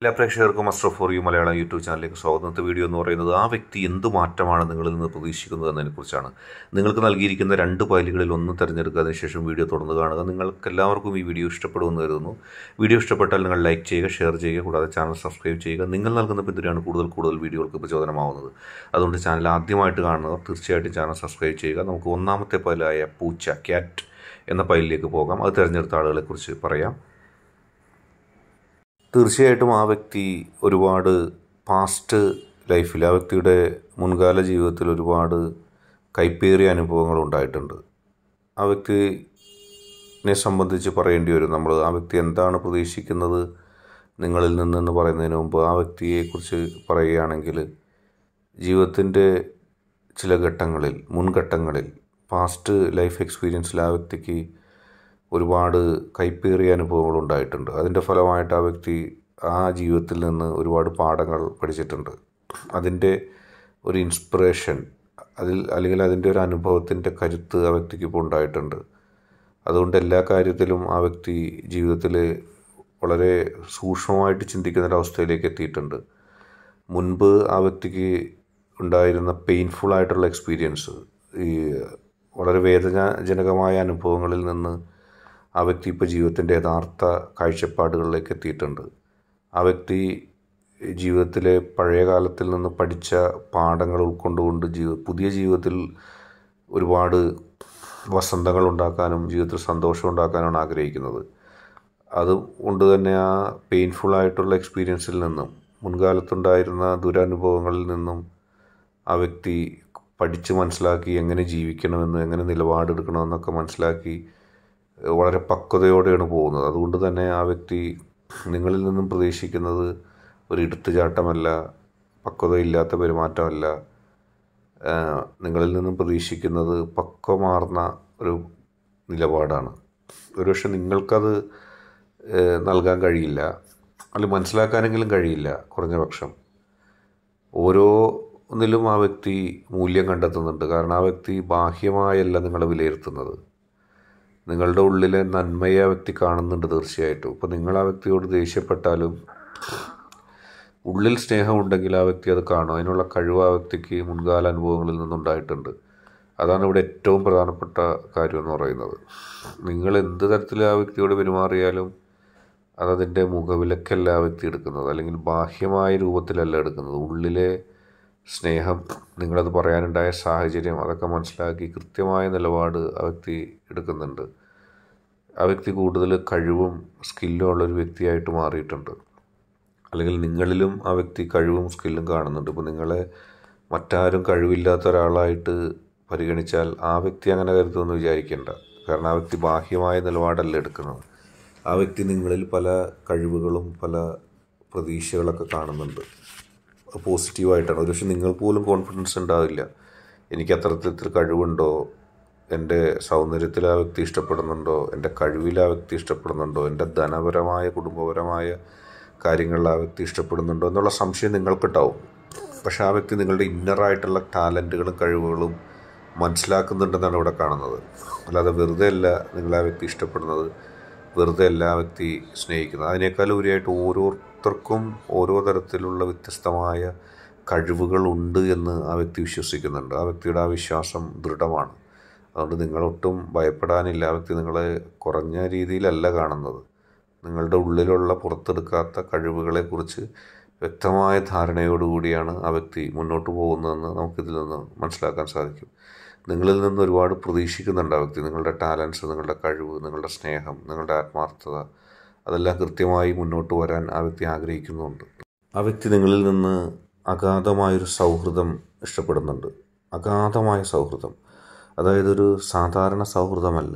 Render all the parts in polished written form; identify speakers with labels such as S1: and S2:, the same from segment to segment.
S1: എല്ലാ പ്രേക്ഷകർക്കും astrology Malayalam YouTube ചാനലിലേക്ക് സ്വാഗതം. ഇന്നത്തെ വീഡിയോ എന്ന് പറയുന്നത് ആ വ്യക്തി എന്ത് മാറ്റമാണ് നിങ്ങളിൽ നിന്ന് പ്രതീക്ഷിക്കുന്നത് എന്നതിനെക്കുറിച്ചാണ്. നിങ്ങൾക്ക് നൽകിയിരിക്കുന്ന 2 ഫയലുകളിൽ ഒന്ന് തിരഞ്ഞെടുക്കുക, അതിനുശേഷം വീഡിയോ തുടർന്ന് കാണുക. നിങ്ങൾക്ക് എല്ലാവർക്കും ഈ വീഡിയോ ഇഷ്ടപ്പെടുമെന്ന് കരുതുന്നു. വീഡിയോ ഇഷ്ടപ്പെട്ടാൽ നിങ്ങൾ ലൈക്ക് ചെയ്യുക, ഷെയർ ചെയ്യുക, കൂടാതെ ചാനൽ സബ്സ്ക്രൈബ് ചെയ്യുക. നിങ്ങൾ നൽകുന്ന പിന്തുണയാണ് കൂടുതൽ വീഡിയോകൾക്ക് പ്രചോദനമാവുന്നത്. അതുകൊണ്ട് ചാനൽ ആദ്യമായിട്ട് കാണുന്നവർ തീർച്ചയായിട്ടും ചാനൽ സബ്സ്ക്രൈബ് ചെയ്യുക. നമുക്ക് ഒന്നാമത്തെ ഫയലായ ക്യാറ്റ് എന്ന ഫയലിലേക്ക് പോകാം. അത് തിരഞ്ഞെടുത്ത ആളുകളെക്കുറിച്ച് പറയാം. തീർച്ചയായിട്ടും ആ വ്യക്തി ഒരുപാട് പാസ്റ്റ് ലൈഫിൽ, ആ വ്യക്തിയുടെ മുൻകാല ജീവിതത്തിൽ ഒരുപാട് കൈപ്പേറിയ അനുഭവങ്ങൾ ഉണ്ടായിട്ടുണ്ട്. ആ വ്യക്തിനെ സംബന്ധിച്ച് പറയേണ്ടി വരും. നമ്മൾ ആ വ്യക്തി എന്താണ് പ്രതീക്ഷിക്കുന്നത് നിങ്ങളിൽ നിന്നെന്ന് പറയുന്നതിന് മുമ്പ് ആ വ്യക്തിയെക്കുറിച്ച് പറയുകയാണെങ്കിൽ, ജീവിതത്തിൻ്റെ ചില ഘട്ടങ്ങളിൽ, മുൻഘട്ടങ്ങളിൽ, പാസ്റ്റ് ലൈഫ് എക്സ്പീരിയൻസിൽ ആ വ്യക്തിക്ക് ഒരുപാട് കൈപ്പേറിയ അനുഭവങ്ങൾ ഉണ്ടായിട്ടുണ്ട്. അതിൻ്റെ ഫലമായിട്ട് ആ വ്യക്തി ആ ജീവിതത്തിൽ നിന്ന് ഒരുപാട് പാഠങ്ങൾ പഠിച്ചിട്ടുണ്ട്. അതിൻ്റെ ഒരു ഇൻസ്പിറേഷൻ അല്ലെങ്കിൽ അതിൻ്റെ ഒരു അനുഭവത്തിൻ്റെ കരുത്ത് ആ വ്യക്തിക്ക് ഇപ്പോൾ ഉണ്ടായിട്ടുണ്ട്. അതുകൊണ്ട് എല്ലാ കാര്യത്തിലും ആ വ്യക്തി ജീവിതത്തിൽ വളരെ സൂക്ഷ്മമായിട്ട് ചിന്തിക്കുന്നൊരവസ്ഥയിലേക്ക് എത്തിയിട്ടുണ്ട്. മുൻപ് ആ വ്യക്തിക്ക് ഉണ്ടായിരുന്ന പെയിൻഫുള്ളായിട്ടുള്ള എക്സ്പീരിയൻസ്, ഈ വളരെ വേദനാജനകമായ അനുഭവങ്ങളിൽ നിന്ന് ആ വ്യക്തി ഇപ്പോൾ ജീവിതത്തിൻ്റെ യഥാർത്ഥ കാഴ്ചപ്പാടുകളിലേക്ക് എത്തിയിട്ടുണ്ട്. ആ വ്യക്തി ജീവിതത്തിലെ പഴയ കാലത്തിൽ നിന്ന് പഠിച്ച പാഠങ്ങൾ ഉൾക്കൊണ്ടുകൊണ്ട് പുതിയ ജീവിതത്തിൽ ഒരുപാട് വസന്തങ്ങൾ ഉണ്ടാക്കാനും ജീവിതത്തിൽ സന്തോഷം ഉണ്ടാക്കാനാണ് ആഗ്രഹിക്കുന്നത്. അതുകൊണ്ട് തന്നെ ആ പെയിൻഫുള്ളായിട്ടുള്ള എക്സ്പീരിയൻസിൽ നിന്നും, മുൻകാലത്തുണ്ടായിരുന്ന ദുരനുഭവങ്ങളിൽ നിന്നും ആ വ്യക്തി പഠിച്ച് മനസ്സിലാക്കി എങ്ങനെ ജീവിക്കണമെന്ന്, എങ്ങനെ നിലപാടെടുക്കണമെന്നൊക്കെ മനസ്സിലാക്കി വളരെ പക്വതയോടെയാണ് പോകുന്നത്. അതുകൊണ്ട് തന്നെ ആ വ്യക്തി നിങ്ങളിൽ നിന്നും പ്രതീക്ഷിക്കുന്നത് ഒരു എടുത്തുചാട്ടമല്ല, പക്വതയില്ലാത്ത പെരുമാറ്റമല്ല. നിങ്ങളിൽ നിന്നും പ്രതീക്ഷിക്കുന്നത് പക്വമാർന്ന ഒരു നിലപാടാണ്. ഒരുപക്ഷെ നിങ്ങൾക്കത് നൽകാൻ കഴിയില്ല, അല്ലെങ്കിൽ മനസ്സിലാക്കാനെങ്കിലും കഴിയില്ല. കുറഞ്ഞ പക്ഷം ഓരോന്നിലും ആ വ്യക്തി മൂല്യം കണ്ടെത്തുന്നുണ്ട്. കാരണം ആ വ്യക്തി ബാഹ്യമായല്ല നിങ്ങളെ വിലയിരുത്തുന്നത്, നിങ്ങളുടെ ഉള്ളിലെ നന്മയെ ആ വ്യക്തി കാണുന്നുണ്ട് തീർച്ചയായിട്ടും. ഇപ്പോൾ നിങ്ങൾ ആ വ്യക്തിയോട് ദേഷ്യപ്പെട്ടാലും ഉള്ളിൽ സ്നേഹമുണ്ടെങ്കിൽ ആ വ്യക്തി അത് കാണും. അതിനുള്ള കഴിവ് ആ വ്യക്തിക്ക് മുൻകാല അനുഭവങ്ങളിൽ നിന്നുണ്ടായിട്ടുണ്ട്. അതാണ് ഇവിടെ ഏറ്റവും പ്രധാനപ്പെട്ട കാര്യം എന്ന് പറയുന്നത്. നിങ്ങൾ എന്ത് തരത്തിൽ ആ വ്യക്തിയോട് പെരുമാറിയാലും അതതിൻ്റെ മുഖവിലക്കല്ല ആ വ്യക്തി എടുക്കുന്നത്, അല്ലെങ്കിൽ ബാഹ്യമായ രൂപത്തിലല്ല എടുക്കുന്നത്. ഉള്ളിലെ സ്നേഹം, നിങ്ങളത് പറയാനുണ്ടായ സാഹചര്യം, അതൊക്കെ മനസ്സിലാക്കി കൃത്യമായ നിലപാട് ആ വ്യക്തി എടുക്കുന്നുണ്ട്. ആ വ്യക്തി കൂടുതൽ കഴിവും സ്കില്ലും ഉള്ളൊരു വ്യക്തിയായിട്ട് മാറിയിട്ടുണ്ട്. അല്ലെങ്കിൽ നിങ്ങളിലും ആ വ്യക്തി കഴിവും സ്കില്ലും കാണുന്നുണ്ട്. ഇപ്പോൾ നിങ്ങളെ മറ്റാരും കഴിവില്ലാത്ത ഒരാളായിട്ട് പരിഗണിച്ചാൽ ആ വ്യക്തി അങ്ങനെ കരുതുമെന്ന് വിചാരിക്കേണ്ട. കാരണം ആ വ്യക്തി ബാഹ്യമായ നിലപാടല്ല എടുക്കുന്നത്. ആ വ്യക്തി നിങ്ങളിൽ പല കഴിവുകളും പല പ്രതീക്ഷകളൊക്കെ കാണുന്നുണ്ട്. പോസിറ്റീവായിട്ടാണ്. ഒരുപക്ഷെ നിങ്ങൾക്ക് പോലും കോൺഫിഡൻസ് ഉണ്ടാവില്ല, എനിക്ക് അത്തരത്തിൽ കഴിവുണ്ടോ, എൻ്റെ സൗന്ദര്യത്തിൽ ആ വ്യക്തി ഇഷ്ടപ്പെടുന്നുണ്ടോ, എൻ്റെ കഴിവിൽ ആ വ്യക്തി ഇഷ്ടപ്പെടുന്നുണ്ടോ, എൻ്റെ ധനപരമായ കുടുംബപരമായ കാര്യങ്ങളിൽ ആ വ്യക്തി ഇഷ്ടപ്പെടുന്നുണ്ടോ എന്നുള്ള സംശയം നിങ്ങൾക്കുണ്ടാവും. പക്ഷേ ആ വ്യക്തി നിങ്ങളുടെ ഇന്നറായിട്ടുള്ള ടാലൻറ്റുകളും കഴിവുകളും മനസ്സിലാക്കുന്നുണ്ടെന്നാണ് ഇവിടെ കാണുന്നത്. അല്ലാതെ വെറുതെ അല്ല നിങ്ങൾ ആ വ്യക്തി ഇഷ്ടപ്പെടുന്നത്, വെറുതെ അല്ല ആ വ്യക്തി സ്നേഹിക്കുന്നത്. അതിനേക്കാൾ ഉപരിയായിട്ട് ഓരോരുത്തർക്കും ഓരോ തരത്തിലുള്ള വ്യത്യസ്തമായ കഴിവുകളുണ്ട് എന്ന് ആ വ്യക്തി വിശ്വസിക്കുന്നുണ്ട്. ആ വ്യക്തിയുടെ ആ വിശ്വാസം ദൃഢമാണ്. അതുകൊണ്ട് നിങ്ങളൊട്ടും ഭയപ്പെടാനില്ല. ആ വ്യക്തി നിങ്ങളെ കുറഞ്ഞ രീതിയിലല്ല കാണുന്നത്. നിങ്ങളുടെ ഉള്ളിലുള്ള പുറത്തെടുക്കാത്ത കഴിവുകളെക്കുറിച്ച് വ്യക്തമായ ധാരണയോടുകൂടിയാണ് ആ വ്യക്തി മുന്നോട്ട് പോകുന്നതെന്ന് നമുക്കിതിൽ നിന്ന് മനസ്സിലാക്കാൻ സാധിക്കും. നിങ്ങളിൽ നിന്ന് ഒരുപാട് പ്രതീക്ഷിക്കുന്നുണ്ട് ആ വ്യക്തി. നിങ്ങളുടെ ടാലൻസ്, നിങ്ങളുടെ കഴിവ്, നിങ്ങളുടെ സ്നേഹം, നിങ്ങളുടെ ആത്മാർത്ഥത, അതെല്ലാം കൃത്യമായി മുന്നോട്ട് വരാൻ ആ വ്യക്തി ആഗ്രഹിക്കുന്നുണ്ട്. ആ വ്യക്തി നിങ്ങളിൽ നിന്ന് അഗാധമായൊരു സൗഹൃദം ഇഷ്ടപ്പെടുന്നുണ്ട്. അഗാധമായ സൗഹൃദം, അതായത് ഒരു സാധാരണ സൗഹൃദമല്ല.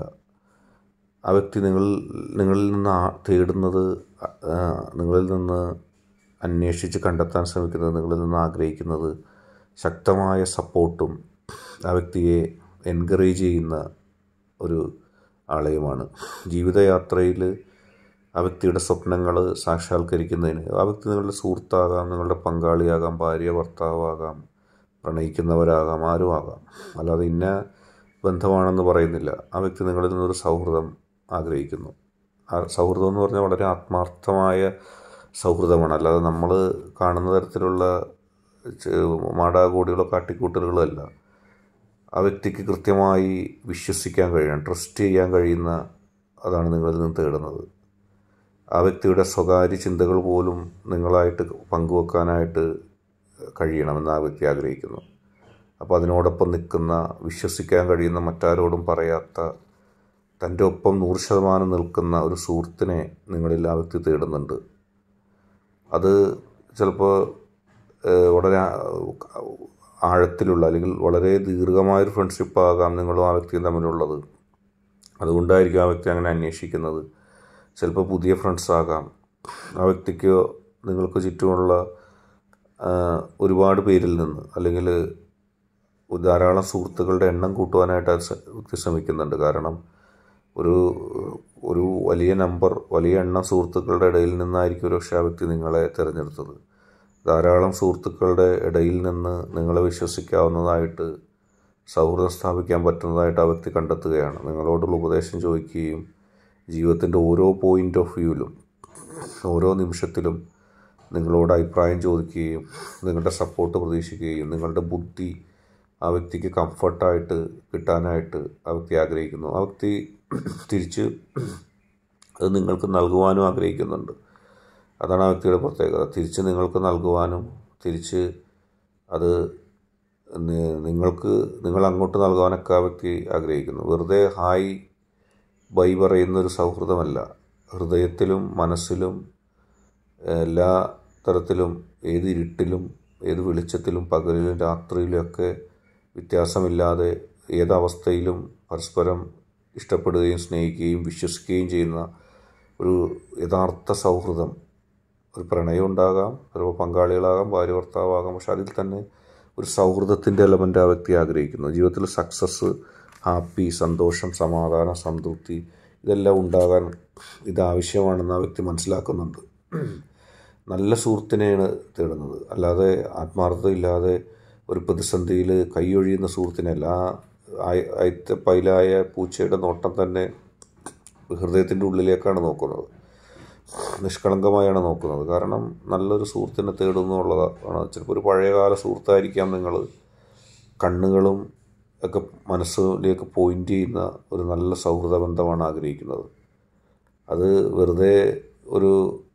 S1: ആ വ്യക്തി നിങ്ങളിൽ നിന്ന് തേടുന്നത്, നിങ്ങളിൽ നിന്ന് അന്വേഷിച്ച് കണ്ടെത്താൻ ശ്രമിക്കുന്നത്, നിങ്ങളിൽ നിന്ന് ആഗ്രഹിക്കുന്നത് ശക്തമായ സപ്പോർട്ടും ആ വ്യക്തിയെ എൻകറേജ് ചെയ്യുന്ന ഒരു ആളെയുമാണ്. ജീവിതയാത്രയിൽ ആ വ്യക്തിയുടെ സ്വപ്നങ്ങൾ സാക്ഷാത്കരിക്കുന്നതിന് ആ വ്യക്തി നിങ്ങളുടെ സുഹൃത്താകാം, നിങ്ങളുടെ പങ്കാളിയാകാം, ഭാര്യ ഭർത്താവാകാം, പ്രണയിക്കുന്നവരാകാം, ആരും ആകാം. അല്ലാതെ ഇന്ന ബന്ധമാണെന്ന് പറയുന്നില്ല. ആ വ്യക്തി നിങ്ങളിൽ നിന്നൊരു സൗഹൃദം ആഗ്രഹിക്കുന്നു. ആ സൗഹൃദം എന്ന് പറഞ്ഞാൽ വളരെ ആത്മാർത്ഥമായ സൗഹൃദമാണ്. അല്ലാതെ നമ്മൾ കാണുന്ന തരത്തിലുള്ള മാടാകോടികളോ കാട്ടിക്കൂട്ടലുകളോ അല്ല. ആ വ്യക്തിക്ക് കൃത്യമായി വിശ്വസിക്കാൻ കഴിയണം, ട്രസ്റ്റ് ചെയ്യാൻ കഴിയുന്ന അതാണ് നിങ്ങളിൽ നിന്ന് തേടുന്നത്. ആ വ്യക്തിയുടെ സ്വകാര്യ ചിന്തകൾ പോലും നിങ്ങളായിട്ട് പങ്കുവെക്കാനായിട്ട് കഴിയണമെന്ന് ആ വ്യക്തി ആഗ്രഹിക്കുന്നു. അപ്പോൾ അതിനോടൊപ്പം നിൽക്കുന്ന, വിശ്വസിക്കാൻ കഴിയുന്ന, മറ്റാരോടും പറയാത്ത, തൻ്റെ ഒപ്പം 100% നിൽക്കുന്ന ഒരു സുഹൃത്തിനെ നിങ്ങളിൽ ആ വ്യക്തി തേടുന്നുണ്ട്. അത് ചിലപ്പോൾ വളരെ ആഴത്തിലുള്ള അല്ലെങ്കിൽ വളരെ ദീർഘമായൊരു ഫ്രണ്ട്ഷിപ്പ് ആകാം നിങ്ങളും ആ വ്യക്തിയും തമ്മിലുള്ളത്. അതുകൊണ്ടായിരിക്കും ആ വ്യക്തി അങ്ങനെ അന്വേഷിക്കുന്നത്. ചിലപ്പോൾ പുതിയ ഫ്രണ്ട്സ് ആകാം. ആ വ്യക്തിക്കോ നിങ്ങൾക്ക് ചുറ്റുമുള്ള ഒരുപാട് പേരിൽ നിന്ന് അല്ലെങ്കിൽ ധാരാളം സുഹൃത്തുക്കളുടെ എണ്ണം കൂട്ടുവാനായിട്ട് ആ വ്യക്തി ശ്രമിക്കുന്നുണ്ട്. കാരണം ഒരു വലിയ എണ്ണം സുഹൃത്തുക്കളുടെ ഇടയിൽ നിന്നായിരിക്കും ഒരു പക്ഷേ ആ വ്യക്തി നിങ്ങളെ തിരഞ്ഞെടുത്തത്. ധാരാളം സുഹൃത്തുക്കളുടെ ഇടയിൽ നിന്ന് നിങ്ങളെ വിശ്വസിക്കാവുന്നതായിട്ട്, സൗഹൃദം സ്ഥാപിക്കാൻ പറ്റുന്നതായിട്ട് ആ വ്യക്തി കണ്ടെത്തുകയാണ്. നിങ്ങളോടുള്ള ഉപദേശം ചോദിക്കുകയും ജീവിതത്തിൻ്റെ ഓരോ പോയിൻ്റ് ഓഫ് വ്യൂവിലും ഓരോ നിമിഷത്തിലും നിങ്ങളോട് അഭിപ്രായം ചോദിക്കുകയും നിങ്ങളുടെ സപ്പോർട്ട് പ്രതീക്ഷിക്കുകയും നിങ്ങളുടെ ബുദ്ധി ആ വ്യക്തിക്ക് കംഫർട്ടായിട്ട് കിട്ടാനായിട്ട് ആ വ്യക്തി ആഗ്രഹിക്കുന്നു. ആ വ്യക്തി തിരിച്ച് അത് നിങ്ങൾക്ക് നൽകുവാനും ആഗ്രഹിക്കുന്നുണ്ട്. അതാണ് ആ വ്യക്തിയുടെ പ്രത്യേകത. തിരിച്ച് നിങ്ങൾക്ക് നൽകുവാനും തിരിച്ച് അത് നിങ്ങൾ അങ്ങോട്ട് നൽകുവാനൊക്കെ ആ വ്യക്തി ആഗ്രഹിക്കുന്നു. വെറുതെ ഹായ് ബൈ പറയുന്നൊരു സൗഹൃദമല്ല. ഹൃദയത്തിലും മനസ്സിലും എല്ലാ തരത്തിലും, ഏത് ഇരുട്ടിലും ഏത് വെളിച്ചത്തിലും പകലിലും രാത്രിയിലും ഒക്കെ വ്യത്യാസമില്ലാതെ ഏതവസ്ഥയിലും പരസ്പരം ഇഷ്ടപ്പെടുകയും സ്നേഹിക്കുകയും വിശ്വസിക്കുകയും ചെയ്യുന്ന ഒരു യഥാർത്ഥ സൗഹൃദം. ഒരു പ്രണയം ഉണ്ടാകാം, ചിലപ്പോൾ പങ്കാളികളാകാം, ഭാര്യ ഭർത്താവാകാം. പക്ഷെ അതിൽ തന്നെ ഒരു സൗഹൃദത്തിൻ്റെ എലമെൻ്റ് ആ വ്യക്തി ആഗ്രഹിക്കുന്നു. ജീവിതത്തിൽ സക്സസ്, ഹാപ്പി, സന്തോഷം, സമാധാനം, സംതൃപ്തി ഇതെല്ലാം ഉണ്ടാകാൻ ഇതാവശ്യമാണെന്ന് ആ വ്യക്തി മനസ്സിലാക്കുന്നുണ്ട്. നല്ല സുഹൃത്തിനെയാണ് തേടുന്നത്. അല്ലാതെ ആത്മാർത്ഥതയില്ലാതെ ഒരു പ്രതിസന്ധിയിൽ കൈയൊഴിയുന്ന സുഹൃത്തിനല്ല. പൈലായ പൂച്ചയുടെ നോട്ടം തന്നെ ഹൃദയത്തിൻ്റെ ഉള്ളിലേക്കാണ് നോക്കുന്നത്, നിഷ്കളങ്കമായാണ് നോക്കുന്നത്. കാരണം നല്ലൊരു സുഹൃത്തിനെ തേടുന്നു എന്നുള്ളതാണ്. ചിലപ്പോൾ ഒരു പഴയകാല സുഹൃത്തായിരിക്കാം. നിങ്ങൾ കണ്ണുകളും ഒക്കെ മനസ്സിലേക്ക് പോയിൻ്റ് ചെയ്യുന്ന ഒരു നല്ല സൗഹൃദ ബന്ധമാണ് ആഗ്രഹിക്കുന്നത്. അത് വെറുതെ ഒരു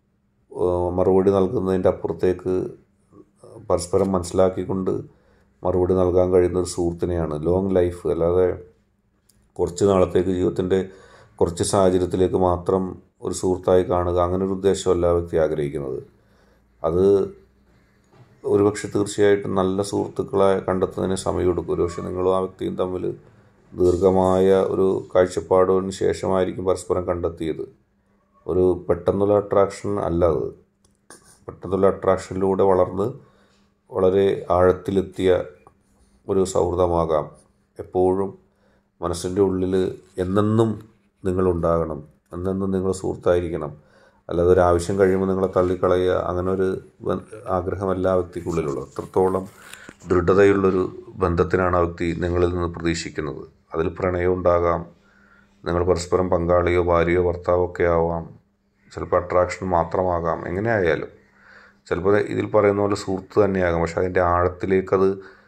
S1: മറുപടി നൽകുന്നതിൻ്റെ അപ്പുറത്തേക്ക് പരസ്പരം മനസ്സിലാക്കിക്കൊണ്ട് മറുപടി നൽകാൻ കഴിയുന്ന ഒരു സുഹൃത്തിനെയാണ് ലോങ് ലൈഫ്. അല്ലാതെ കുറച്ച് നാളത്തേക്ക് ജീവിതത്തിൻ്റെ കുറച്ച് സാഹചര്യത്തിലേക്ക് മാത്രം ഒരു സുഹൃത്തായി കാണുക, അങ്ങനെ ഒരു ഉദ്ദേശമല്ല ആ വ്യക്തി ആഗ്രഹിക്കുന്നത്. അത് ഒരുപക്ഷെ തീർച്ചയായിട്ടും നല്ല സുഹൃത്തുക്കളെ കണ്ടെത്തുന്നതിന് സമയമെടുക്കും. ഒരുപക്ഷെ നിങ്ങളും ആ വ്യക്തിയും തമ്മിൽ ദീർഘമായ ഒരു കാഴ്ചപ്പാടിന് ശേഷമായിരിക്കും പരസ്പരം കണ്ടെത്തിയത്. ഒരു പെട്ടെന്നുള്ള അട്രാക്ഷൻ അല്ല അത്. പെട്ടെന്നുള്ള അട്രാക്ഷനിലൂടെ വളർന്ന് വളരെ ആഴത്തിലെത്തിയ ഒരു സൗഹൃദമാകാം. എപ്പോഴും മനസ്സിൻ്റെ ഉള്ളിൽ എന്നെന്നും നിങ്ങളുണ്ടാകണം, എന്നെന്നും നിങ്ങൾ സുഹൃത്തായിരിക്കണം. അല്ലാതെ ഒരു ആവശ്യം കഴിയുമ്പോൾ നിങ്ങളെ തള്ളിക്കളയുക, അങ്ങനെ ഒരു ആഗ്രഹമല്ല ആ വ്യക്തിക്കുള്ളിലുള്ളത്. അത്രത്തോളം ദൃഢതയുള്ളൊരു ബന്ധത്തിനാണ് ആ വ്യക്തി നിങ്ങളിൽ നിന്ന് പ്രതീക്ഷിക്കുന്നത്. അതിൽ പ്രണയം ഉണ്ടാകാം, നിങ്ങൾ പരസ്പരം പങ്കാളിയോ ഭാര്യയോ ഭർത്താവോ ഒക്കെ ആവാം, ചിലപ്പോൾ അട്രാക്ഷൻ മാത്രമാകാം. എങ്ങനെ ആയാലും ചിലപ്പോൾ ഇതിൽ പറയുന്ന പോലെ സുഹൃത്ത് തന്നെയാകാം. പക്ഷെ അതിൻ്റെ ആഴത്തിലേക്കത്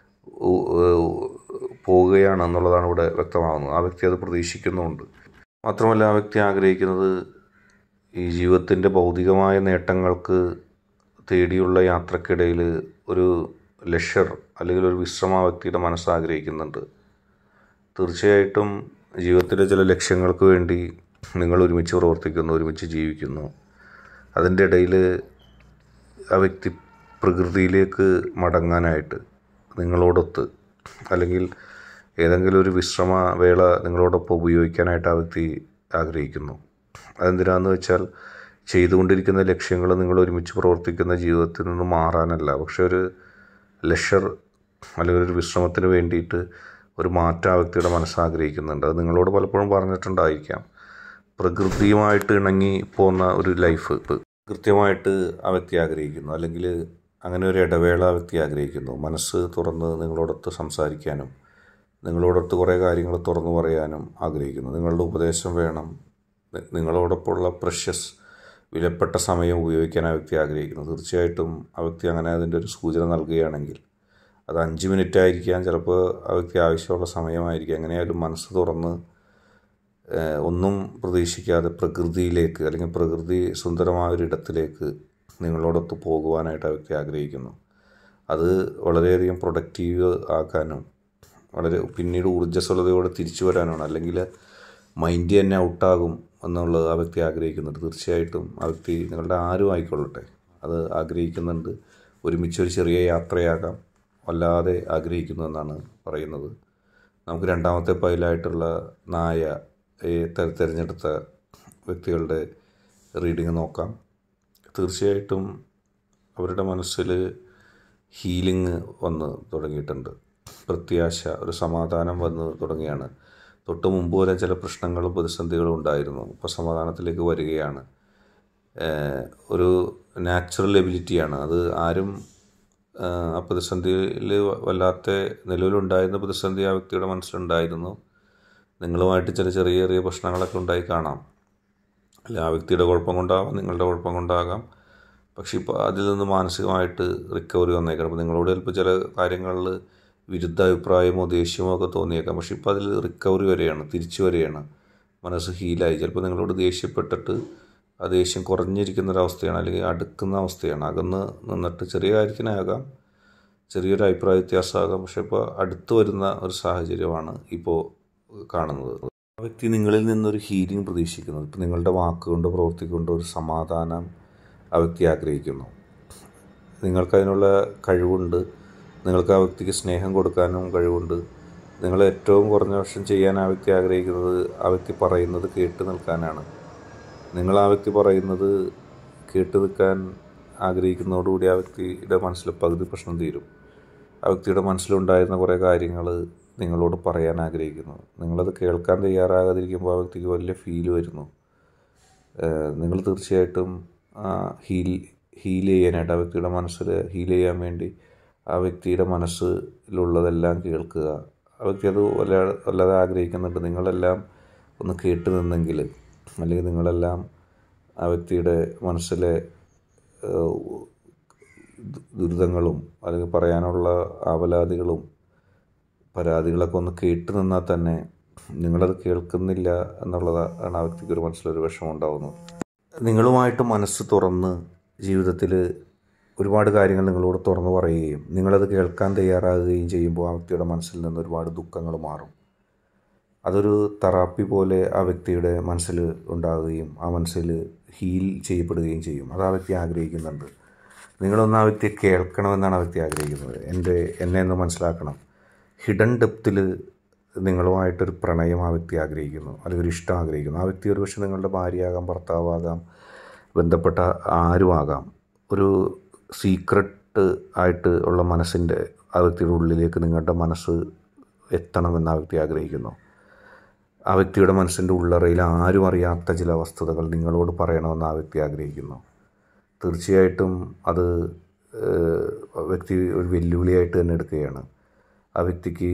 S1: പോവുകയാണ് എന്നുള്ളതാണ് ഇവിടെ വ്യക്തമാകുന്നത്. ആ വ്യക്തി അത് പ്രതീക്ഷിക്കുന്നുമുണ്ട്. മാത്രമല്ല ആ വ്യക്തി ആഗ്രഹിക്കുന്നത് ഈ ജീവിതത്തിൻ്റെ ഭൗതികമായ നേട്ടങ്ങൾക്ക് തേടിയുള്ള യാത്രക്കിടയിൽ ഒരു ലെഷർ അല്ലെങ്കിൽ ഒരു വിശ്രമം ആ വ്യക്തിയുടെ മനസ്സ് ആഗ്രഹിക്കുന്നുണ്ട്. തീർച്ചയായിട്ടും ജീവിതത്തിലെ ചില ലക്ഷ്യങ്ങൾക്ക് വേണ്ടി നിങ്ങൾ ഒരുമിച്ച് പ്രവർത്തിക്കുന്നു, ഒരുമിച്ച് ജീവിക്കുന്നു. അതിൻ്റെ ഇടയിൽ ആ വ്യക്തി പ്രകൃതിയിലേക്ക് മടങ്ങാനായിട്ട് നിങ്ങളോടൊത്ത് അല്ലെങ്കിൽ ഏതെങ്കിലും ഒരു വിശ്രമ വേള നിങ്ങളോടൊപ്പം ഉപയോഗിക്കാനായിട്ട് ആ വ്യക്തി ആഗ്രഹിക്കുന്നു. അതെന്തിനാന്ന് വെച്ചാൽ ചെയ്തുകൊണ്ടിരിക്കുന്ന ലക്ഷ്യങ്ങൾ നിങ്ങൾ ഒരുമിച്ച് പ്രവർത്തിക്കുന്ന ജീവിതത്തിൽ നിന്ന് മാറാനല്ല, പക്ഷെ ഒരു ലെഷർ അല്ലെങ്കിൽ ഒരു വിശ്രമത്തിന് വേണ്ടിയിട്ട് ഒരു മാറ്റം ആ വ്യക്തിയുടെ മനസ്സാഗ്രഹിക്കുന്നുണ്ട്. അത് നിങ്ങളോട് പലപ്പോഴും പറഞ്ഞിട്ടുണ്ടായിരിക്കാം. പ്രകൃതിയുമായിട്ട് ഇണങ്ങി പോകുന്ന ഒരു ലൈഫ് കൃത്യമായിട്ട് ആ വ്യക്തി ആഗ്രഹിക്കുന്നു. അല്ലെങ്കിൽ അങ്ങനെ ഒരു ഇടവേള ആ വ്യക്തി ആഗ്രഹിക്കുന്നു. മനസ്സ് തുറന്ന് നിങ്ങളോടൊത്ത് സംസാരിക്കാനും നിങ്ങളോടൊത്ത് കുറേ കാര്യങ്ങൾ തുറന്നു പറയാനും ആഗ്രഹിക്കുന്നു. നിങ്ങളുടെ ഉപദേശം വേണം. നിങ്ങളോടൊപ്പമുള്ള പ്രഷ്യസ് വിലപ്പെട്ട സമയം ഉപയോഗിക്കാൻ ആ വ്യക്തി ആഗ്രഹിക്കുന്നു. തീർച്ചയായിട്ടും ആ വ്യക്തി അങ്ങനെ അതിൻ്റെ ഒരു സൂചന നൽകുകയാണെങ്കിൽ അത് 5 മിനിറ്റ് ആയിരിക്കാം, ചിലപ്പോൾ ആ വ്യക്തി ആവശ്യമുള്ള സമയമായിരിക്കും. എങ്ങനെയായാലും മനസ്സ് തുറന്ന് ഒന്നും പ്രതീക്ഷിക്കാതെ പ്രകൃതിയിലേക്ക് അല്ലെങ്കിൽ പ്രകൃതി സുന്ദരമായൊരിടത്തിലേക്ക് നിങ്ങളോടൊത്ത് പോകുവാനായിട്ട് ആ വ്യക്തി ആഗ്രഹിക്കുന്നു. അത് വളരെയധികം പ്രൊഡക്റ്റീവ് ആക്കാനും വളരെ പിന്നീട് ഊർജ്ജസ്വലതയോടെ തിരിച്ചു വരാനാണ്. അല്ലെങ്കിൽ മൈൻഡ് തന്നെ ഔട്ടാകും എന്നുള്ളത് ആ വ്യക്തി ആഗ്രഹിക്കുന്നുണ്ട്. തീർച്ചയായിട്ടും ആ വ്യക്തി നിങ്ങളുടെ ആരും ആയിക്കൊള്ളട്ടെ അത് ആഗ്രഹിക്കുന്നുണ്ട്. ഒരുമിച്ചൊരു ചെറിയ യാത്രയാകാം വല്ലാതെ ആഗ്രഹിക്കുന്നു എന്നാണ് പറയുന്നത്. നമുക്ക് രണ്ടാമത്തെ പൈലായിട്ടുള്ള നായ തിരഞ്ഞെടുത്ത വ്യക്തികളുടെ റീഡിങ് നോക്കാം. തീർച്ചയായിട്ടും അവരുടെ മനസ്സിൽ ഹീലിംഗ് വന്ന് തുടങ്ങിയിട്ടുണ്ട്. പ്രത്യാശ, ഒരു സമാധാനം വന്ന് തുടങ്ങിയാണ്. തൊട്ട് മുമ്പ് വരെ ചില പ്രശ്നങ്ങളും പ്രതിസന്ധികളും ഉണ്ടായിരുന്നു. ഇപ്പോൾ സമാധാനത്തിലേക്ക് വരികയാണ്. ഒരു നാച്ചുറൽ എബിലിറ്റിയാണ് അത്. ആരും ആ പ്രതിസന്ധിയിൽ വല്ലാത്ത നിലവിലുണ്ടായിരുന്ന പ്രതിസന്ധി ആ വ്യക്തിയുടെ മനസ്സിലുണ്ടായിരുന്നു. നിങ്ങളുമായിട്ട് ചില ചെറിയ ചെറിയ പ്രശ്നങ്ങളൊക്കെ ഉണ്ടായി കാണാം. അല്ല ആ വ്യക്തിയുടെ കുഴപ്പം കൊണ്ടാവാം, നിങ്ങളുടെ കുഴപ്പം കൊണ്ടാകാം. പക്ഷേ ഇപ്പോൾ അതിൽ നിന്ന് മാനസികമായിട്ട് റിക്കവറി വന്നേക്കണം. അപ്പോൾ നിങ്ങളോട് ചിലപ്പോൾ ചില കാര്യങ്ങളിൽ വിരുദ്ധ അഭിപ്രായമോ ദേഷ്യമോ ഒക്കെ തോന്നിയേക്കാം. പക്ഷേ ഇപ്പോൾ അതിൽ റിക്കവറി വരെയാണ്, തിരിച്ചു വരെയാണ്. മനസ്സ് ഹീലായി. ചിലപ്പോൾ നിങ്ങളോട് ദേഷ്യപ്പെട്ടിട്ട് ആ ദേഷ്യം കുറഞ്ഞിരിക്കുന്നൊരവസ്ഥയാണ്, അല്ലെങ്കിൽ അടുക്കുന്ന അവസ്ഥയാണ്. അകന്ന് നിന്നിട്ട് ചെറിയ കാര്യത്തിനാകാം, ചെറിയൊരു അഭിപ്രായ വ്യത്യാസമാകാം. പക്ഷേ ഇപ്പോൾ അടുത്ത് വരുന്ന ഒരു സാഹചര്യമാണ് ഇപ്പോൾ കാണുന്നത്. ആ വ്യക്തി നിങ്ങളിൽ നിന്നൊരു ഹീലിംഗ് പ്രതീക്ഷിക്കുന്നത്. ഇപ്പോൾ നിങ്ങളുടെ വാക്കുകൊണ്ട് പ്രവർത്തിക്കൊണ്ട് ഒരു സമാധാനം ആ വ്യക്തി ആഗ്രഹിക്കുന്നു. നിങ്ങൾക്കതിനുള്ള കഴിവുണ്ട്. നിങ്ങൾക്ക് ആ വ്യക്തിക്ക് സ്നേഹം കൊടുക്കാനും കഴിവുണ്ട്. നിങ്ങൾ ഏറ്റവും കുറഞ്ഞ വർഷം ചെയ്യാൻ ആ വ്യക്തി ആഗ്രഹിക്കുന്നത് ആ വ്യക്തി പറയുന്നത് കേട്ട് നിൽക്കാനാണ്. നിങ്ങൾ ആ വ്യക്തി പറയുന്നത് കേട്ട് നിൽക്കാൻ ആഗ്രഹിക്കുന്നതോടുകൂടി ആ വ്യക്തിയുടെ മനസ്സിൽ പകുതി പ്രശ്നം തീരും. ആ വ്യക്തിയുടെ മനസ്സിലുണ്ടായിരുന്ന കുറേ കാര്യങ്ങൾ നിങ്ങളോട് പറയാൻ ആഗ്രഹിക്കുന്നു. നിങ്ങളത് കേൾക്കാൻ തയ്യാറാകാതിരിക്കുമ്പോൾ ആ വ്യക്തിക്ക് വലിയ ഫീൽ വരുന്നു. നിങ്ങൾ തീർച്ചയായിട്ടും ഹീൽ ചെയ്യാനായിട്ട് ആ വ്യക്തിയുടെ മനസ്സിൽ ഹീൽ ചെയ്യാൻ വേണ്ടി ആ വ്യക്തിയുടെ മനസ്സിലുള്ളതെല്ലാം കേൾക്കുക. ആ വ്യക്തി അത് വല്ലാതെ ആഗ്രഹിക്കുന്നുണ്ട്. നിങ്ങളെല്ലാം ഒന്ന് കേട്ട് നിന്നെങ്കിൽ, അല്ലെങ്കിൽ നിങ്ങളെല്ലാം ആ വ്യക്തിയുടെ മനസ്സിലെ ദുരിതങ്ങളും അല്ലെങ്കിൽ പറയാനുള്ള ആവലാതികളും പരാതികളൊക്കെ ഒന്ന് കേട്ട് നിന്നാൽ തന്നെ നിങ്ങളത് കേൾക്കുന്നില്ല എന്നുള്ളതാണ് ആ വ്യക്തിക്ക് ഒരു മനസ്സിലൊരു വിഷമം ഉണ്ടാകുന്നത്. നിങ്ങളുമായിട്ട് മനസ്സ് തുറന്ന് ജീവിതത്തിൽ ഒരുപാട് കാര്യങ്ങൾ നിങ്ങളോട് തുറന്നു പറയുകയും നിങ്ങളത് കേൾക്കാൻ തയ്യാറാകുകയും ചെയ്യുമ്പോൾ ആ വ്യക്തിയുടെ മനസ്സിൽ നിന്ന് ഒരുപാട് ദുഃഖങ്ങൾ മാറും. അതൊരു തെറാപ്പി പോലെ ആ വ്യക്തിയുടെ മനസ്സിൽ ഉണ്ടാകുകയും ആ മനസ്സിൽ ഹീൽ ചെയ്യപ്പെടുകയും ചെയ്യും. അത് ആ വ്യക്തി ആഗ്രഹിക്കുന്നുണ്ട്. നിങ്ങളൊന്ന് ആ വ്യക്തിയെ കേൾക്കണമെന്നാണ് ആ വ്യക്തി ആഗ്രഹിക്കുന്നത്. എന്നെ ഒന്ന് മനസ്സിലാക്കണം. ഹിഡൻ ഡെപ്തിൽ നിങ്ങളുമായിട്ടൊരു പ്രണയം ആ വ്യക്തി ആഗ്രഹിക്കുന്നു, അല്ലെങ്കിൽ ഒരു ഇഷ്ടം ആഗ്രഹിക്കുന്നു. ആ വ്യക്തി ഒരു പക്ഷേ നിങ്ങളുടെ ഭാര്യയാകാം, ഭർത്താവാകാം, ബന്ധപ്പെട്ട ആരുമാകാം. ഒരു സീക്രട്ട് ആയിട്ട് ഉള്ള മനസ്സിൻ്റെ ആ വ്യക്തിയുടെ ഉള്ളിലേക്ക് നിങ്ങളുടെ മനസ്സ് എത്തണമെന്ന് ആ വ്യക്തി ആഗ്രഹിക്കുന്നു. ആ വ്യക്തിയുടെ മനസ്സിൻ്റെ ഉള്ളറയിൽ ആരും അറിയാത്ത ചില വസ്തുതകൾ നിങ്ങളോട് പറയണമെന്ന് ആ വ്യക്തി ആഗ്രഹിക്കുന്നു. തീർച്ചയായിട്ടും അത് വ്യക്തി ഒരു വെല്ലുവിളിയായിട്ട് തന്നെ എടുക്കുകയാണ്. ആ വ്യക്തിക്ക്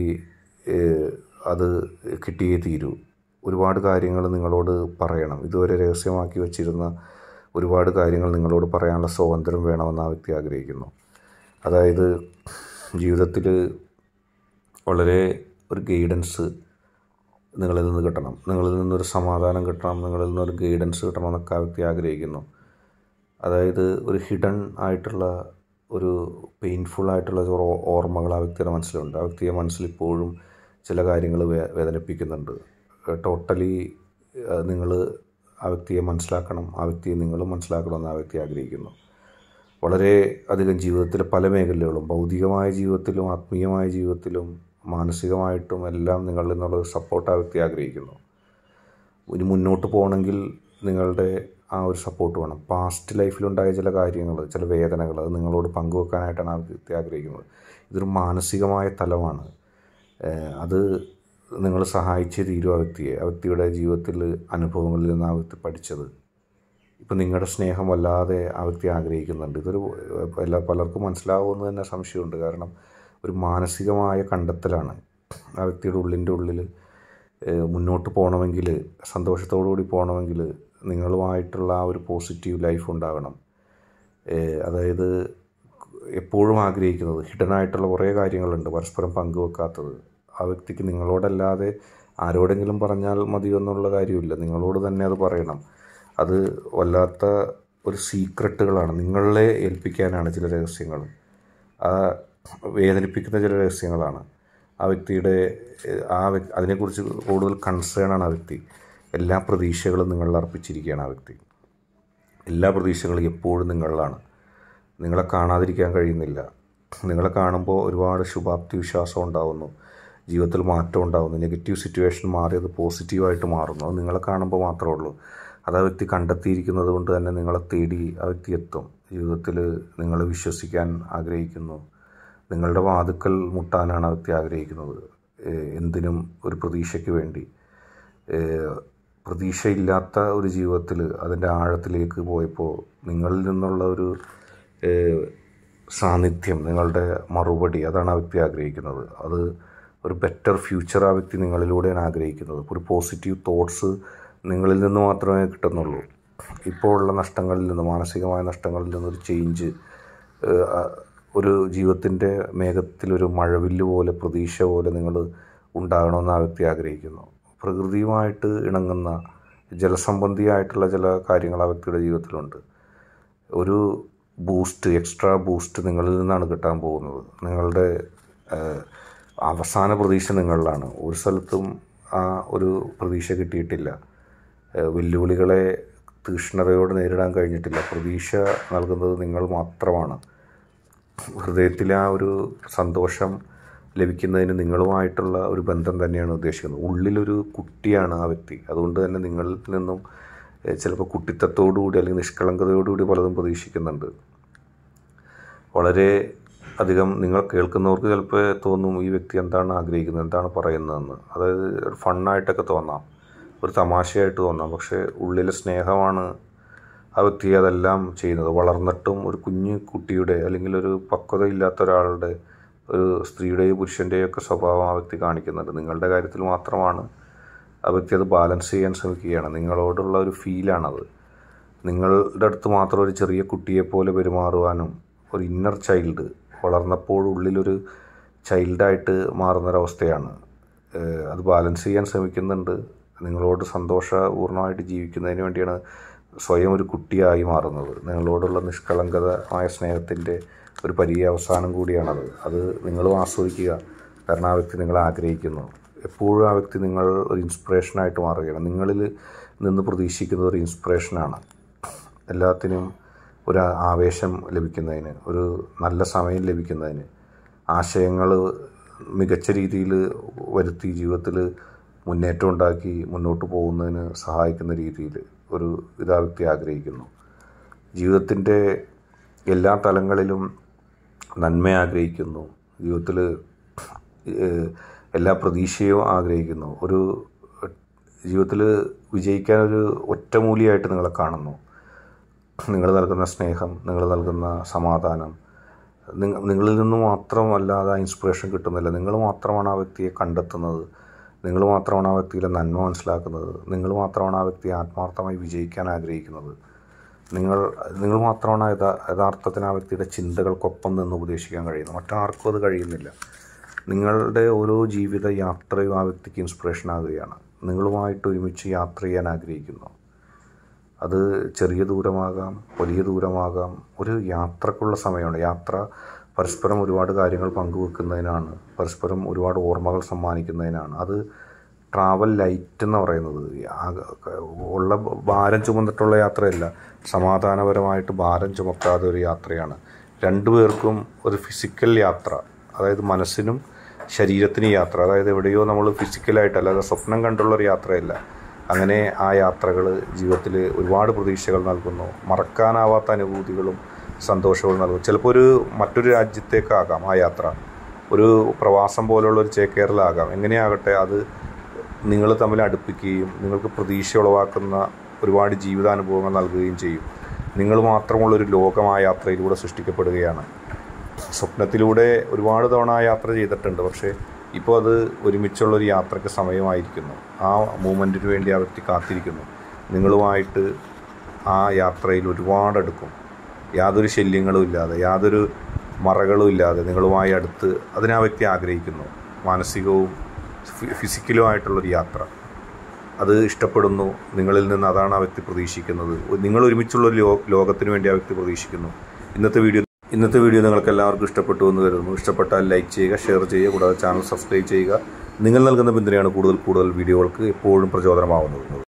S1: അത് കിട്ടിയേ തീരൂ. ഒരുപാട് കാര്യങ്ങൾ നിങ്ങളോട് പറയണം. ഇതുവരെ രഹസ്യമാക്കി വച്ചിരുന്ന ഒരുപാട് കാര്യങ്ങൾ നിങ്ങളോട് പറയാനുള്ള സ്വാതന്ത്ര്യം വേണമെന്ന് ആ വ്യക്തി ആഗ്രഹിക്കുന്നു. അതായത് ജീവിതത്തിൽ വളരെ ഒരു ഗൈഡൻസ് നിങ്ങളിൽ നിന്ന് കിട്ടണം, നിങ്ങളിൽ നിന്നൊരു സമാധാനം കിട്ടണം, നിങ്ങളിൽ നിന്നൊരു ഗൈഡൻസ് കിട്ടണം എന്നൊക്കെ ആ വ്യക്തി ആഗ്രഹിക്കുന്നു. അതായത് ഒരു ഹിഡൻ ആയിട്ടുള്ള ഒരു പെയിൻഫുൾ ആയിട്ടുള്ള ഓർമ്മകൾ ആ വ്യക്തിയുടെ മനസ്സിലുണ്ട്. ആ വ്യക്തിയുടെ മനസ്സിലിപ്പോഴും ചില കാര്യങ്ങൾ വേദനിപ്പിക്കുന്നുണ്ട്. ടോട്ടലി നിങ്ങൾ ആ വ്യക്തിയെ മനസ്സിലാക്കണം, ആ വ്യക്തിയെ നിങ്ങളും മനസ്സിലാക്കണമെന്ന് ആ വ്യക്തി ആഗ്രഹിക്കുന്നു. വളരെ അധികം ജീവിതത്തിലെ പല മേഖലകളും, ഭൗതികമായ ജീവിതത്തിലും ആത്മീയമായ ജീവിതത്തിലും മാനസികമായിട്ടും എല്ലാം നിങ്ങളിൽ നിന്നുള്ള സപ്പോർട്ട് ആ വ്യക്തി ആഗ്രഹിക്കുന്നു. ഇനി മുന്നോട്ട് പോകണമെങ്കിൽ നിങ്ങളുടെ ആ ഒരു സപ്പോർട്ട് വേണം. പാസ്റ്റ് ലൈഫിലുണ്ടായ ചില കാര്യങ്ങൾ, ചില വേദനകൾ അത് നിങ്ങളോട് പങ്കുവെക്കാനായിട്ടാണ് ആ വ്യക്തി ആഗ്രഹിക്കുന്നത്. ഇതൊരു മാനസികമായ തലമാണ്. അത് നിങ്ങൾ സഹായിച്ചേ തീരും ആ വ്യക്തിയെ. ആ വ്യക്തിയുടെ ജീവിതത്തിൽ അനുഭവങ്ങളിൽ നിന്ന് ആ വ്യക്തി പഠിച്ചത്. ഇപ്പം നിങ്ങളുടെ സ്നേഹം വല്ലാതെ ആ വ്യക്തി ആഗ്രഹിക്കുന്നുണ്ട്. ഇതൊരു പലർക്കും മനസ്സിലാവുമെന്ന് തന്നെ സംശയമുണ്ട്. കാരണം ഒരു മാനസികമായ കണ്ടെത്തലാണ്. ആ വ്യക്തിയുടെ ഉള്ളിൽ മുന്നോട്ട് പോകണമെങ്കിൽ, സന്തോഷത്തോടു കൂടി പോകണമെങ്കിൽ, നിങ്ങളുമായിട്ടുള്ള ആ ഒരു പോസിറ്റീവ് ലൈഫ് ഉണ്ടാകണം. അതായത് എപ്പോഴും ആഗ്രഹിക്കുന്നത് ഹിഡനായിട്ടുള്ള കുറേ കാര്യങ്ങളുണ്ട് പരസ്പരം പങ്കുവെക്കാത്തത്. ആ വ്യക്തിക്ക് നിങ്ങളോടല്ലാതെ ആരോടെങ്കിലും പറഞ്ഞാൽ മതിയെന്നുള്ള കാര്യമില്ല, നിങ്ങളോട് തന്നെ അത് പറയണം. അത് വല്ലാത്ത ഒരു സീക്രട്ടുകളാണ്, നിങ്ങളെ ഏൽപ്പിക്കാനാണ് ചില രഹസ്യങ്ങൾ, ആ വേദനിപ്പിക്കുന്ന ചില രഹസ്യങ്ങളാണ്. ആ വ്യക്തിയുടെ അതിനെക്കുറിച്ച് കൂടുതൽ കൺസേണാണ് ആ വ്യക്തി. എല്ലാ പ്രതീക്ഷകളും നിങ്ങളിൽ അർപ്പിച്ചിരിക്കുകയാണ് ആ വ്യക്തി. എല്ലാ പ്രതീക്ഷകളും എപ്പോഴും നിങ്ങളിലാണ്. നിങ്ങളെ കാണാതിരിക്കാൻ കഴിയുന്നില്ല. നിങ്ങളെ കാണുമ്പോൾ ഒരുപാട് ശുഭാപ്തി വിശ്വാസം ഉണ്ടാകുന്നു, ജീവിതത്തിൽ മാറ്റം ഉണ്ടാകുന്നു, നെഗറ്റീവ് സിറ്റുവേഷൻ മാറി അത് പോസിറ്റീവായിട്ട് മാറുന്നു. അത് നിങ്ങളെ കാണുമ്പോൾ മാത്രമേ ഉള്ളൂ. അത് ആ വ്യക്തി കണ്ടെത്തിയിരിക്കുന്നത് കൊണ്ട് തന്നെ നിങ്ങളെ തേടി ആ വ്യക്തി എത്തും. ജീവിതത്തിൽ നിങ്ങളെ വിശ്വസിക്കാൻ ആഗ്രഹിക്കുന്നു, നിങ്ങളുടെ വാതുക്കൽ മുട്ടാനാണ് ആ വ്യക്തി ആഗ്രഹിക്കുന്നത്. എന്തിനും ഒരു പ്രതീക്ഷയ്ക്ക് വേണ്ടി. പ്രതീക്ഷയില്ലാത്ത ഒരു ജീവിതത്തിൽ അതിൻ്റെ ആഴത്തിലേക്ക് പോയപ്പോൾ നിങ്ങളിൽ നിന്നുള്ള ഒരു സാന്നിധ്യം, നിങ്ങളുടെ മറുപടി, അതാണ് ആ വ്യക്തി ആഗ്രഹിക്കുന്നത്. അത് ഒരു ബെറ്റർ ഫ്യൂച്ചർ ആ വ്യക്തി നിങ്ങളിലൂടെയാണ് ആഗ്രഹിക്കുന്നത്. ഒരു പോസിറ്റീവ് തോട്ട്സ് നിങ്ങളിൽ നിന്ന് മാത്രമേ കിട്ടുന്നുള്ളൂ. ഇപ്പോൾ ഉള്ള നഷ്ടങ്ങളിൽ നിന്ന്, മാനസികമായ നഷ്ടങ്ങളിൽ നിന്നൊരു ചേഞ്ച്, ഒരു ജീവിതത്തിൻ്റെ മേഘത്തിലൊരു മഴവില്ല് പോലെ, പ്രതീക്ഷ പോലെ നിങ്ങൾ ഉണ്ടാകണമെന്ന് ആ വ്യക്തി ആഗ്രഹിക്കുന്നു. പ്രകൃതിയുമായിട്ട് ഇണങ്ങുന്ന ജലസംബന്ധിയായിട്ടുള്ള ചില കാര്യങ്ങൾ ആ വ്യക്തിയുടെ ജീവിതത്തിലുണ്ട്. ഒരു ബൂസ്റ്റ്, എക്സ്ട്രാ ബൂസ്റ്റ് നിങ്ങളിൽ നിന്നാണ് കിട്ടാൻ പോകുന്നത്. നിങ്ങളുടെ അവസാന പ്രതീക്ഷ നിങ്ങളിലാണ്. ഒരു സ്ഥലത്തും ആ ഒരു പ്രതീക്ഷ കിട്ടിയിട്ടില്ല. വെല്ലുവിളികളെ തീക്ഷ്ണതയോടെ നേരിടാൻ കഴിഞ്ഞിട്ടില്ല. പ്രതീക്ഷ നൽകുന്നത് നിങ്ങൾ മാത്രമാണ്. ഹൃദയത്തിലെ ആ ഒരു സന്തോഷം ലഭിക്കുന്നതിന് നിങ്ങളുമായിട്ടുള്ള ഒരു ബന്ധം തന്നെയാണ് ഉദ്ദേശിക്കുന്നത്. ഉള്ളിലൊരു കുട്ടിയാണ് ആ വ്യക്തി. അതുകൊണ്ട് തന്നെ നിങ്ങളിൽ നിന്നും ചിലപ്പോൾ കുട്ടിത്തത്തോടുകൂടി അല്ലെങ്കിൽ നിഷ്കളങ്കതയോടുകൂടി പലതും പ്രതീക്ഷിക്കുന്നുണ്ട്. വളരെ അധികം നിങ്ങൾ കേൾക്കുന്നവർക്ക് ചിലപ്പോൾ തോന്നും ഈ വ്യക്തി എന്താണ് ആഗ്രഹിക്കുന്നത്, എന്താണ് പറയുന്നതെന്ന്. അതായത് ഒരു ഫണ്ണായിട്ടൊക്കെ തോന്നാം, ഒരു തമാശയായിട്ട് തോന്നാം. പക്ഷേ ഉള്ളിലെ സ്നേഹമാണ് ആ വ്യക്തി അതെല്ലാം ചെയ്യുന്നത്. വളർന്നിട്ടും ഒരു കുഞ്ഞു കുട്ടിയുടെ അല്ലെങ്കിൽ ഒരു പക്വതയില്ലാത്ത ഒരാളുടെ, ഒരു സ്ത്രീയുടെയോ പുരുഷൻ്റെയോ ഒക്കെ സ്വഭാവം ആ വ്യക്തി കാണിക്കുന്നുണ്ട്. നിങ്ങളുടെ കാര്യത്തിൽ മാത്രമാണ് ആ വ്യക്തി അത് ബാലൻസ് ചെയ്യാൻ ശ്രമിക്കുകയാണ്. നിങ്ങളോടുള്ള ഒരു ഫീലാണത്. നിങ്ങളുടെ അടുത്ത് മാത്രം ഒരു ചെറിയ കുട്ടിയെപ്പോലെ പെരുമാറുവാനും, ഒരു ഇന്നർ ചൈൽഡ് വളർന്നപ്പോൾ ഉള്ളിലൊരു ചൈൽഡായിട്ട് മാറുന്നൊരവസ്ഥയാണ്. അത് ബാലൻസ് ചെയ്യാൻ ശ്രമിക്കുന്നുണ്ട്. നിങ്ങളോട് സന്തോഷപൂർണ്ണമായിട്ട് ജീവിക്കുന്നതിന് വേണ്ടിയാണ് സ്വയം ഒരു കുട്ടിയായി മാറുന്നത്. നിങ്ങളോടുള്ള നിഷ്കളങ്കമായ സ്നേഹത്തിൻ്റെ ഒരു പര്യവസാനം കൂടിയാണത്. അത് നിങ്ങളും ആസ്വദിക്കുക. കാരണം ആ വ്യക്തി നിങ്ങളെ ആഗ്രഹിക്കുന്നു. എപ്പോഴും ആ വ്യക്തി നിങ്ങൾ ഒരു ഇൻസ്പിറേഷനായിട്ട് മാറുകയാണ്. നിങ്ങളിൽ നിന്ന് പ്രതീക്ഷിക്കുന്നത് ഒരു ഇൻസ്പിറേഷനാണ്. എല്ലാത്തിനും ഒരു ആവേശം ലഭിക്കുന്നതിന്, ഒരു നല്ല സമയം ലഭിക്കുന്നതിന്, ആശയങ്ങൾ മികച്ച രീതിയിൽ വരുത്തി ജീവിതത്തിൽ മുന്നേറ്റം ഉണ്ടാക്കി മുന്നോട്ട് പോകുന്നതിന് സഹായിക്കുന്ന രീതിയിൽ ഒരു ഇതാ വ്യക്തി ആഗ്രഹിക്കുന്നു. ജീവിതത്തിൻ്റെ എല്ലാ തലങ്ങളിലും നന്മ ആഗ്രഹിക്കുന്നു. ജീവിതത്തിൽ എല്ലാ പ്രതീക്ഷയും ആഗ്രഹിക്കുന്നു. ഒരു ജീവിതത്തിൽ വിജയിക്കാനൊരു ഒറ്റമൂലിയായിട്ട് നിങ്ങളെ കാണുന്നു. നിങ്ങൾ നൽകുന്ന സ്നേഹം, നിങ്ങൾ നൽകുന്ന സമാധാനം, നിങ്ങളിൽ നിന്ന് മാത്രമല്ലാതെ ആ ഇൻസ്പിറേഷൻ കിട്ടുന്നില്ല. നിങ്ങൾ മാത്രമാണ് ആ വ്യക്തിയെ കണ്ടെത്തുന്നത്. നിങ്ങൾ മാത്രമാണ് ആ വ്യക്തിയിലെ നന്മ മനസ്സിലാക്കുന്നത്. നിങ്ങൾ മാത്രമാണ് ആ വ്യക്തിയെ ആത്മാർത്ഥമായി വിജയിക്കാൻ ആഗ്രഹിക്കുന്നത്. നിങ്ങൾ മാത്രമാണ് യഥാർത്ഥത്തിന് ആ വ്യക്തിയുടെ ചിന്തകൾക്കൊപ്പം നിന്ന് ഉപദേശിക്കാൻ കഴിയുന്നത്. മറ്റാർക്കും അത് കഴിയുന്നില്ല. നിങ്ങളുടെ ഓരോ ജീവിത യാത്രയും ആ വ്യക്തിക്ക് ഇൻസ്പിറേഷൻ ആകുകയാണ്. നിങ്ങളുമായിട്ട് ഒരുമിച്ച് യാത്ര ചെയ്യാൻ ആഗ്രഹിക്കുന്നു. അത് ചെറിയ ദൂരമാകാം, വലിയ ദൂരമാകാം. ഒരു യാത്രക്കുള്ള സമയമാണ്. യാത്ര പരസ്പരം ഒരുപാട് കാര്യങ്ങൾ പങ്കുവെക്കുന്നതിനാണ്, പരസ്പരം ഒരുപാട് ഓർമ്മകൾ സമ്മാനിക്കുന്നതിനാണ്. അത് ട്രാവൽ ലൈറ്റ് എന്ന് പറയുന്നത് ഉള്ള ഭാരം ചുമന്നിട്ടുള്ള യാത്രയല്ല, സമാധാനപരമായിട്ട് ഭാരം ചുമക്കാതെ ഒരു യാത്രയാണ്. രണ്ടുപേർക്കും ഒരു ഫിസിക്കൽ യാത്ര, അതായത് മനസ്സിനും ശരീരത്തിനും യാത്ര. അതായത് എവിടെയോ നമ്മൾ ഫിസിക്കലായിട്ട്, അല്ലാതെ സ്വപ്നം കണ്ടുള്ളൊരു യാത്രയല്ല. അങ്ങനെ ആ യാത്രകൾ ജീവിതത്തിൽ ഒരുപാട് പ്രതീക്ഷകൾ നൽകുന്നു. മറക്കാനാവാത്ത അനുഭൂതികളും സന്തോഷവും നൽകും. ചിലപ്പോൾ മറ്റൊരു രാജ്യത്തേക്കാകാം ആ യാത്ര, ഒരു പ്രവാസം പോലുള്ള ഒരു ചേക്കേറലാകാം. എങ്ങനെയാകട്ടെ, അത് നിങ്ങൾ തമ്മിൽ അടുപ്പിക്കുകയും നിങ്ങൾക്ക് പ്രതീക്ഷ ഉളവാക്കുന്ന ഒരുപാട് ജീവിതാനുഭവങ്ങൾ നൽകുകയും ചെയ്യും. നിങ്ങൾ മാത്രമുള്ളൊരു ലോകം ആ യാത്രയിലൂടെ സൃഷ്ടിക്കപ്പെടുകയാണ്. സ്വപ്നത്തിലൂടെ ഒരുപാട് തവണ ആ യാത്ര ചെയ്തിട്ടുണ്ട്. പക്ഷേ ഇപ്പോൾ അത് ഒരുമിച്ചുള്ളൊരു യാത്രയ്ക്ക് സമയമായിരിക്കുന്നു. ആ മൂമെൻറ്റിന് വേണ്ടി ആ വ്യക്തി കാത്തിരിക്കുന്നു. നിങ്ങളുമായിട്ട് ആ യാത്രയിൽ ഒരുപാടെടുക്കും. യാതൊരു ശല്യങ്ങളും ഇല്ലാതെ, യാതൊരു മറകളും ഇല്ലാതെ നിങ്ങളുമായി അടുത്ത് അതിനെ ആ വ്യക്തി ആഗ്രഹിക്കുന്നു. മാനസികവും ഫിസിക്കലുമായിട്ടുള്ളൊരു യാത്ര അത് ഇഷ്ടപ്പെടുന്നു. നിങ്ങളിൽ നിന്ന് അതാണ് ആ വ്യക്തി പ്രതീക്ഷിക്കുന്നത്. നിങ്ങൾ ഒരുമിച്ചുള്ളൊരു ലോകത്തിന് വേണ്ടി ആ വ്യക്തി പ്രതീക്ഷിക്കുന്നു. ഇന്നത്തെ വീഡിയോ നിങ്ങൾക്ക് എല്ലാവർക്കും ഇഷ്ടപ്പെട്ടു എന്ന് കരുതുന്നു. ഇഷ്ടപ്പെട്ടാൽ ലൈക്ക് ചെയ്യുക, ഷെയർ ചെയ്യുക, കൂടാതെ ചാനൽ സബ്സ്ക്രൈബ് ചെയ്യുക. നിങ്ങൾ നൽകുന്ന പിന്തുണയാണ് കൂടുതൽ വീഡിയോകൾക്ക് എപ്പോഴും പ്രചോദനമാവുന്നത്.